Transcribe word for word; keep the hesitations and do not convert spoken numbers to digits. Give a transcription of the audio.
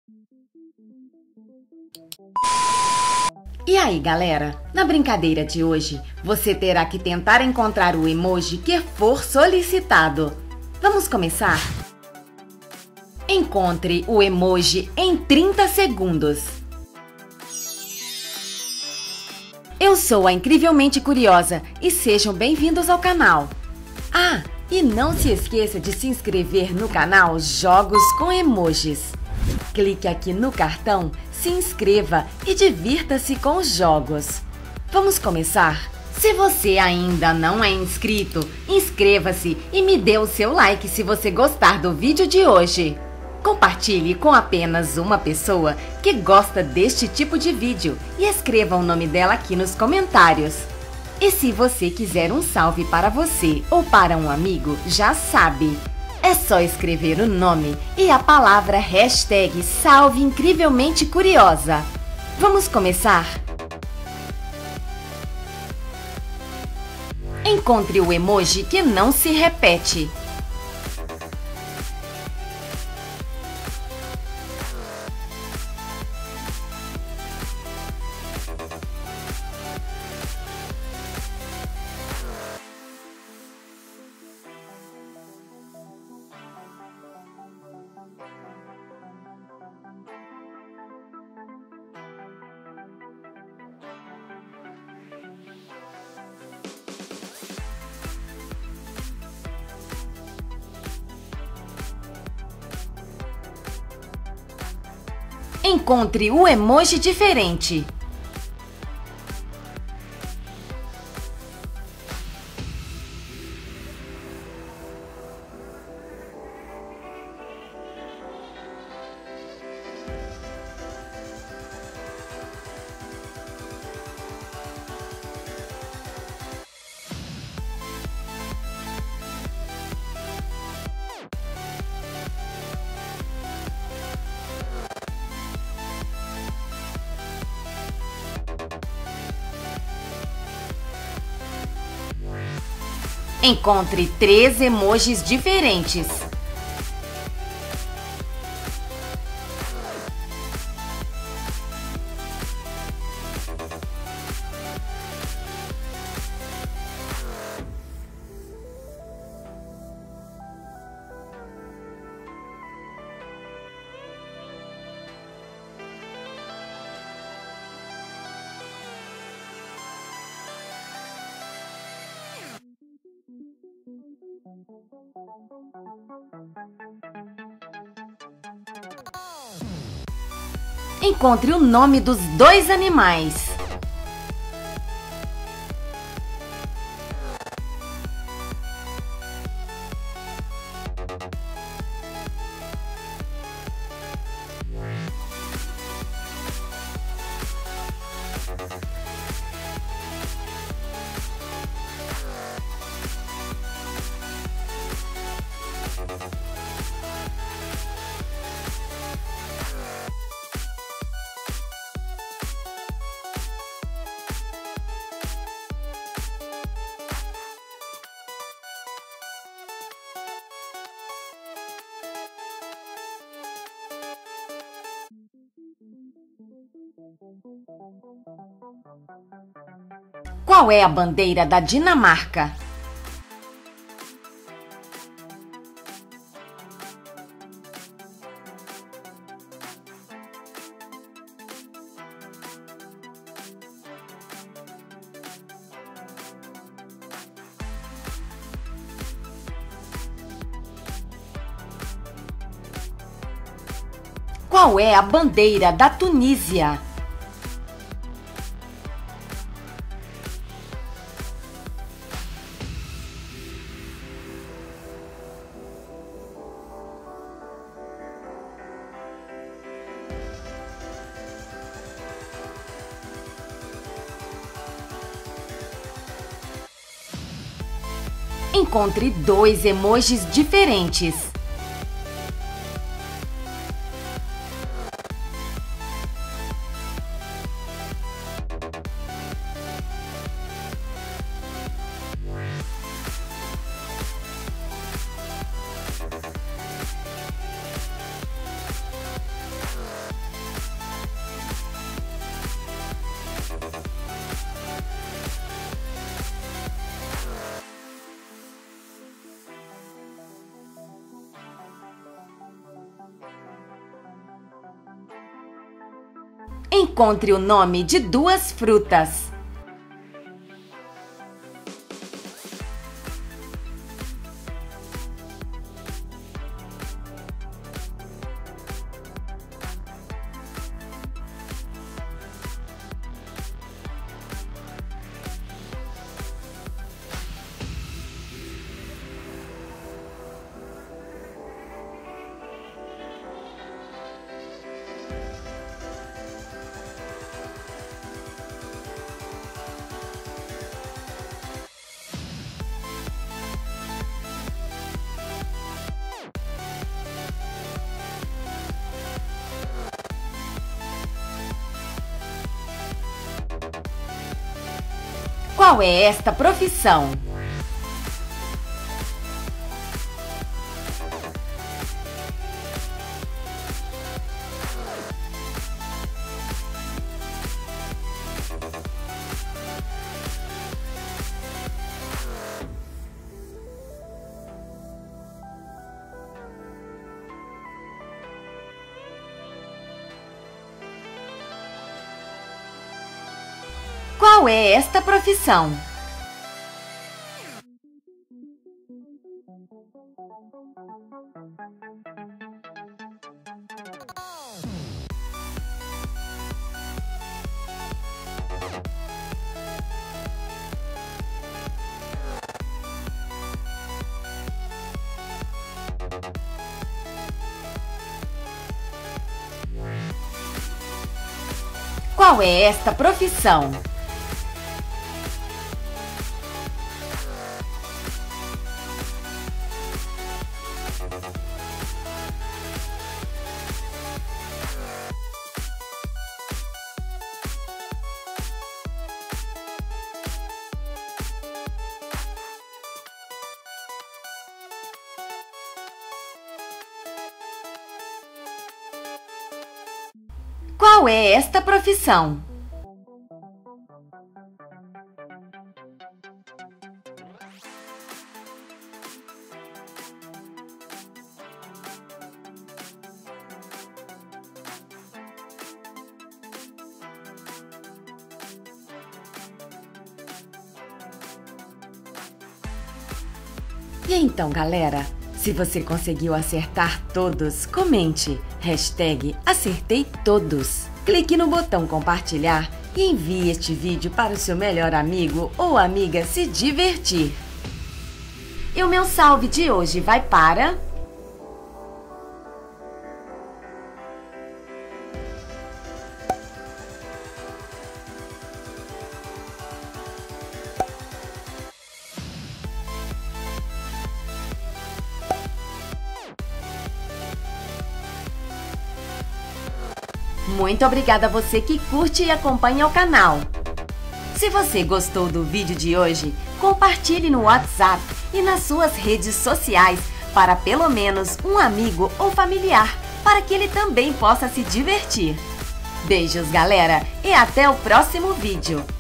E aí, galera? Na brincadeira de hoje, você terá que tentar encontrar o emoji que for solicitado. Vamos começar? Encontre o emoji em trinta segundos. Eu sou a Incrivelmente Curiosa e sejam bem-vindos ao canal. Ah, e não se esqueça de se inscrever no canal Jogos com Emojis. Clique aqui no cartão, se inscreva e divirta-se com os jogos. Vamos começar? Se você ainda não é inscrito, inscreva-se e me dê o seu like se você gostar do vídeo de hoje. Compartilhe com apenas uma pessoa que gosta deste tipo de vídeo e escreva o nome dela aqui nos comentários. E se você quiser um salve para você ou para um amigo, já sabe. É só escrever o nome e a palavra hashtag Salve Incrivelmente Curiosa. Vamos começar? Encontre o emoji que não se repete. Encontre o emoji diferente. Encontre três emojis diferentes. Encontre o nome dos dois animais. Qual é a bandeira da Dinamarca? Qual é a bandeira da Tunísia? Encontre dois emojis diferentes. Encontre o nome de duas frutas. Qual é esta profissão? Qual é esta profissão? Qual é esta profissão? Qual é esta profissão? E então, galera, se você conseguiu acertar todos, comente hashtag acertei todos. Clique no botão compartilhar e envie este vídeo para o seu melhor amigo ou amiga se divertir. E o meu salve de hoje vai para... Muito obrigada a você que curte e acompanha o canal. Se você gostou do vídeo de hoje, compartilhe no WhatsApp e nas suas redes sociais para pelo menos um amigo ou familiar, para que ele também possa se divertir. Beijos, galera, e até o próximo vídeo.